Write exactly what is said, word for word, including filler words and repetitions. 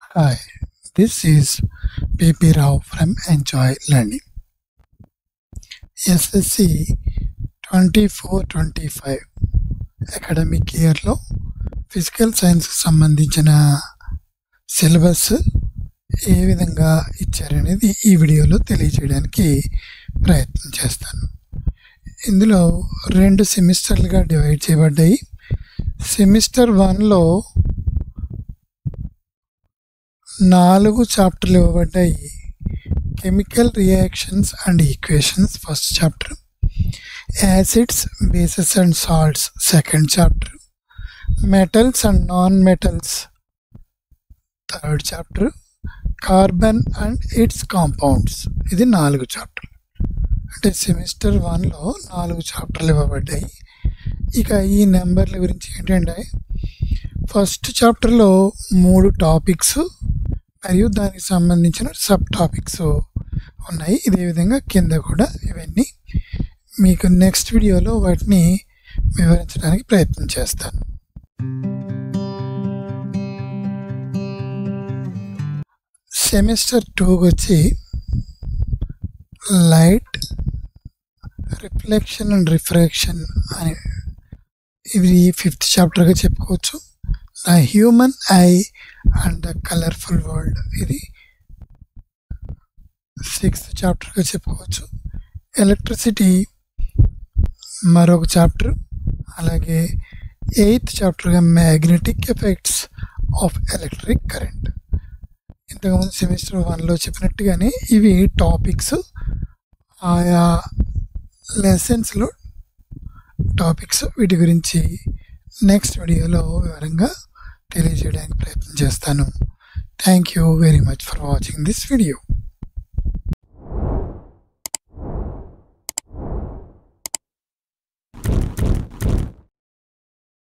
Hi, this is P P Rao from Enjoy Learning. S S C twenty-four twenty-five academic ఇయర్లో physical సైన్స్కి సంబంధించిన syllabus ఏ విధంగా ఇచ్చారనేది ఈ వీడియోలో తెలియజేయడానికి ప్రయత్నం చేస్తాను. ఇందులో రెండు సెమిస్టర్లుగా డివైడ్ చేయబడ్డాయి. సెమిస్టర్ వన్లో నాలుగు చాప్టర్లు ఇవ్వబడ్డాయి. Chemical reactions and equations first chapter, acids bases and salts second chapter, metals and non metals third chapter, carbon and its compounds ఇది నాలుగు చాప్టర్లు. అంటే సెమిస్టర్ వన్లో నాలుగు చాప్టర్లు ఇవ్వబడ్డాయి. ఇక ఈ నెంబర్ల గురించి ఏంటంటే, ఫస్ట్ చాప్టర్లో మూడు టాపిక్స్ మరియు దానికి సంబంధించిన సబ్ టాపిక్స్ ఉన్నాయి. ఇదే విధంగా కింద కూడా ఇవన్నీ మీకు నెక్స్ట్ వీడియోలో వాటిని వివరించడానికి ప్రయత్నం చేస్తాను. సెమిస్టర్ టూకి వచ్చి లైట్, రిఫ్లెక్షన్ అండ్ రిఫ్రాక్షన్ అని ఇది ఫిఫ్త్ చాప్టర్గా చెప్పుకోవచ్చు. The human eye and the colourful world ఇది సిక్స్త్ చాప్టర్గా చెప్పుకోవచ్చు. ఎలక్ట్రిసిటీ మరొక చాప్టర్, అలాగే ఎయిత్ చాప్టర్గా magnetic effects of electric current. ఇంతకుముందు సెమిస్టర్ వన్లో చెప్పినట్టుగానే ఇవి టాపిక్స్, ఆయా లెసన్స్లో టాపిక్స్. వీటి గురించి నెక్స్ట్ వీడియోలో వివరంగా తెలియజేయడానికి ప్రయత్నం చేస్తాను. Thank you very much for watching this video.